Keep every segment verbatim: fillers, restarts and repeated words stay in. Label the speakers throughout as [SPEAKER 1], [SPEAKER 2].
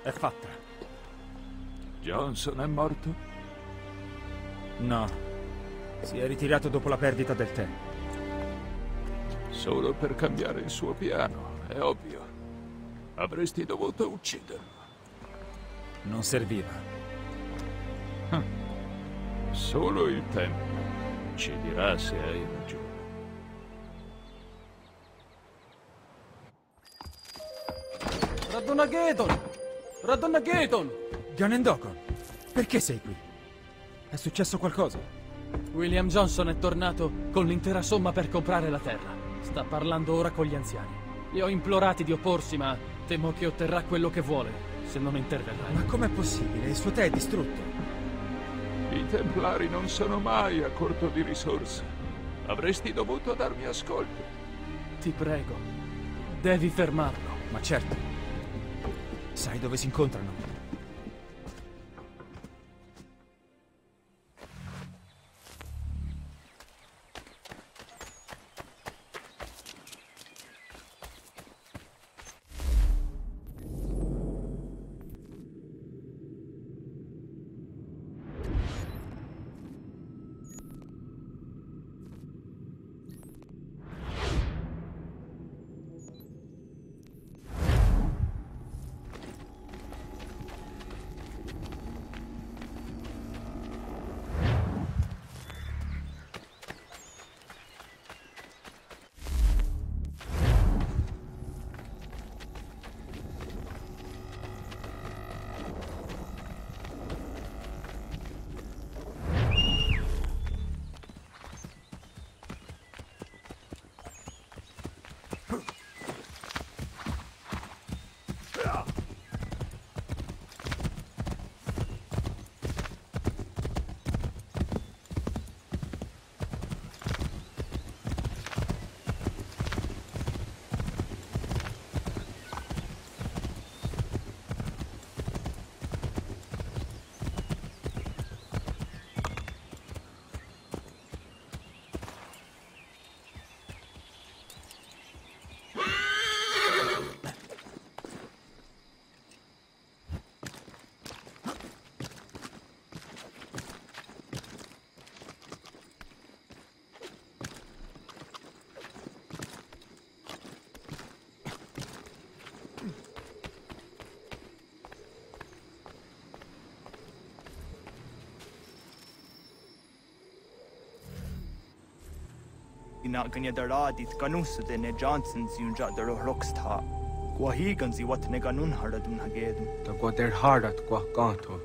[SPEAKER 1] È fatta.
[SPEAKER 2] Johnson è morto?
[SPEAKER 1] No. Si è ritirato dopo la perdita del tè.
[SPEAKER 2] Solo per cambiare il suo piano, è ovvio. Avresti dovuto ucciderlo.
[SPEAKER 1] Non serviva.
[SPEAKER 2] Hm. Solo il tempo ci dirà se hai ragione.
[SPEAKER 3] Radonna Gaeton! Radonna Gaeton!
[SPEAKER 1] Ganondokon, perché sei qui? È successo qualcosa?
[SPEAKER 3] William Johnson è tornato con l'intera somma per comprare la terra. Sta parlando ora con gli anziani. Li ho implorati di opporsi, ma temo che otterrà quello che vuole, se non interverrai.
[SPEAKER 1] Ma com'è possibile? Il suo tè è distrutto.
[SPEAKER 2] I Templari non sono mai a corto di risorse. Avresti dovuto darmi ascolto.
[SPEAKER 3] Ti prego, devi fermarlo.
[SPEAKER 1] Ma certo. Sai dove si incontrano?
[SPEAKER 4] Ina ganya daradit ganus de ne Johnson yunja daro rocksta. Gwahi ganzi wat ne ganun haradun hagedum.
[SPEAKER 5] Ta gwader harat gwa ganto.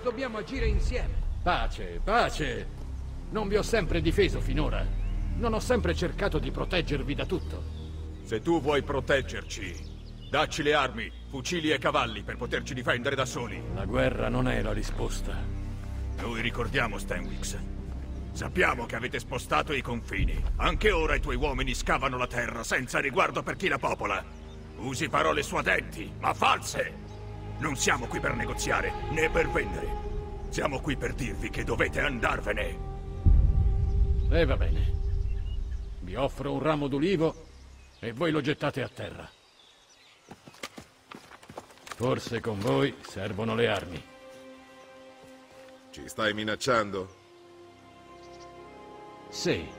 [SPEAKER 6] dobbiamo agire insieme.
[SPEAKER 7] Pace, pace. Non vi ho sempre difeso finora. Non ho sempre cercato di proteggervi da tutto.
[SPEAKER 2] Se tu vuoi proteggerci, dacci le armi, fucili e cavalli per poterci difendere da soli.
[SPEAKER 7] La guerra non è la risposta.
[SPEAKER 2] Noi ricordiamo Stanwix. Sappiamo che avete spostato i confini. Anche ora i tuoi uomini scavano la terra senza riguardo per chi la popola. Usi parole suadenti, ma false. Non siamo qui per negoziare, né per vendere. Siamo qui per dirvi che dovete andarvene.
[SPEAKER 7] E va bene. Vi offro un ramo d'ulivo e voi lo gettate a terra. Forse con voi servono le armi.
[SPEAKER 8] Ci stai minacciando?
[SPEAKER 7] Sì.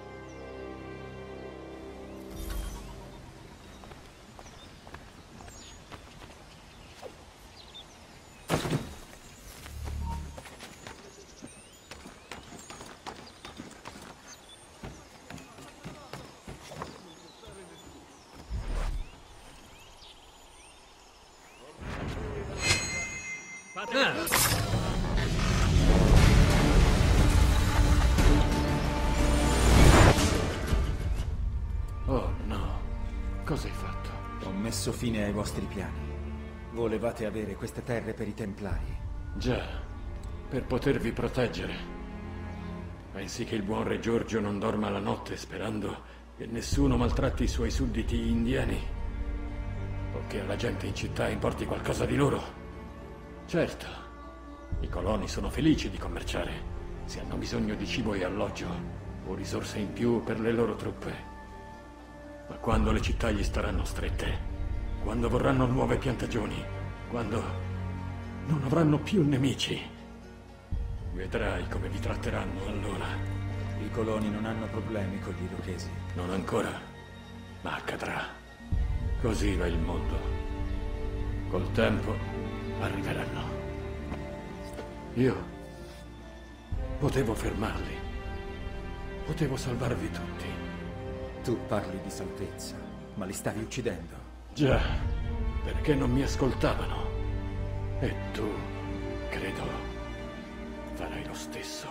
[SPEAKER 7] Oh no, cosa hai fatto?
[SPEAKER 1] Ho messo fine ai vostri piani. Volevate avere queste terre per i Templari.
[SPEAKER 7] Già, per potervi proteggere. Pensi che il buon Re Giorgio non dorma la notte sperando che nessuno maltratti i suoi sudditi indiani? O che alla gente in città importi qualcosa di loro? Certo, i coloni sono felici di commerciare se hanno bisogno di cibo e alloggio o risorse in più per le loro truppe. Ma quando le città gli staranno strette, quando vorranno nuove piantagioni, quando non avranno più nemici, vedrai come vi tratteranno allora.
[SPEAKER 1] I coloni non hanno problemi con gli irochesi.
[SPEAKER 7] Non ancora, ma accadrà. Così va il mondo. Col tempo arriveranno. Io potevo fermarli. Potevo salvarvi tutti.
[SPEAKER 1] Tu parli di salvezza, ma li stavi uccidendo.
[SPEAKER 7] Già, perché non mi ascoltavano. E tu, credo, farai lo stesso.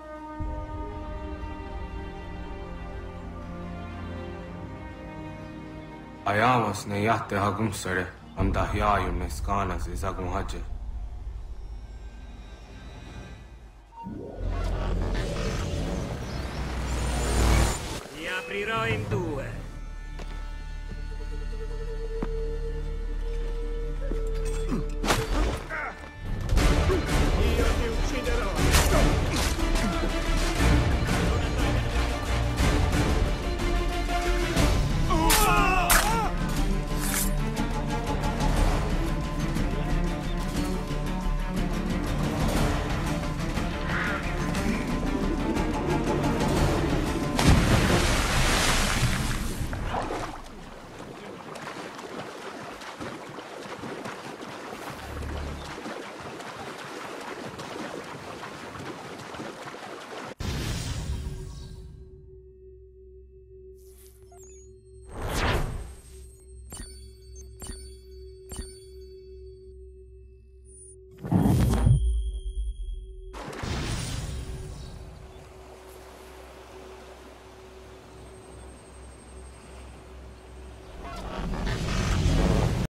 [SPEAKER 5] Ayamas ne yatte hagum sare amda hyayun ne skana se zagum haje.
[SPEAKER 9] Ti aprirò in due.